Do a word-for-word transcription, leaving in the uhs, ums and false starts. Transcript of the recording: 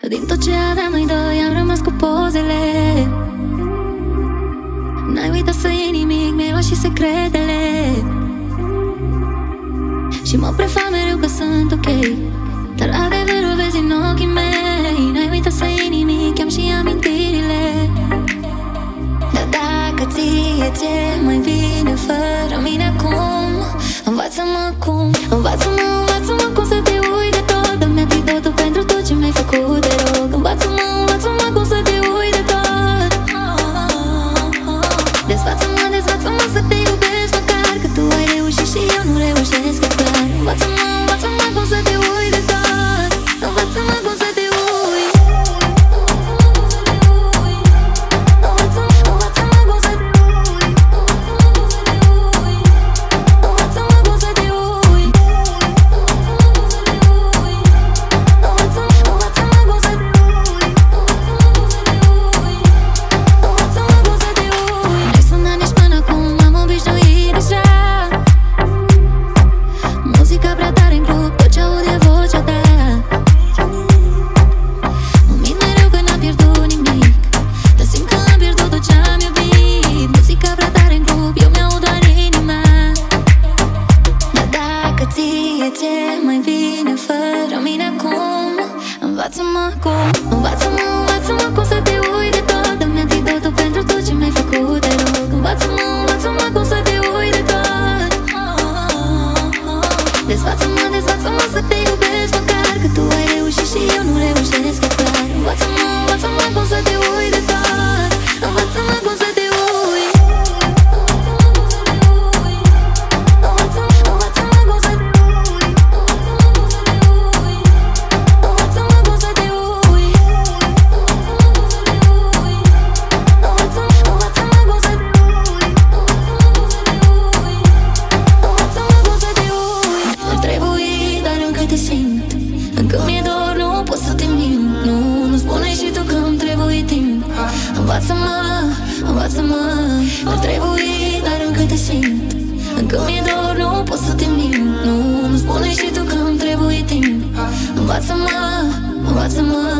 Din tot ce aveam noi doi am rămas cu pozele. N-ai uitat să iei nimic, mi-ai luat și secretele. Și mă prefac mereu că sunt ok, dar adevărul vezi în ochii mei. N-ai uitat să iei nimic, am și amintirile. Dar dacă ție ți-e mai bine fără mine acum, învață-mă cum, învață-mă, învață-mă cum să te uiți de tot. Dă-mi antidotul pentru tot ce mi-ai făcut, te rog. Învață-mă, învață-mă cum să te uiți de tot. Desfață-mă, desfață-mă să te iubesc măcar, că tu ai reușit și eu nu reușesc, e clar. Învață-mă, învață-mă cum să te uiți de tot. Învață-mă cum să te uiți. Învață-mă cum, învață-mă, învață-mă cum să te uiți de tot. Dă-mi antidotul pentru tot ce mi-ai făcut, te rog. Învață-mă, învață-mă cum să te uiți de tot. Desfață-mă, desfață-mă să te iubesc măcar, că tu ai reușit și eu nu reușesc, e clar. Învață-mă, învață-mă cum să te uiți de tot. Învață-mă cum să te uiți. Încă mi-e dor, nu pot să te mint. Nu, nu spune și tu că îmi trebuie timp. Învață-mă, învață-mă. Mi-ar trebui, dar încă te simt. Încă mi-e dor, nu pot să te mint. Nu, nu spune și tu că îmi trebuie timp. Învață-mă, învață-mă.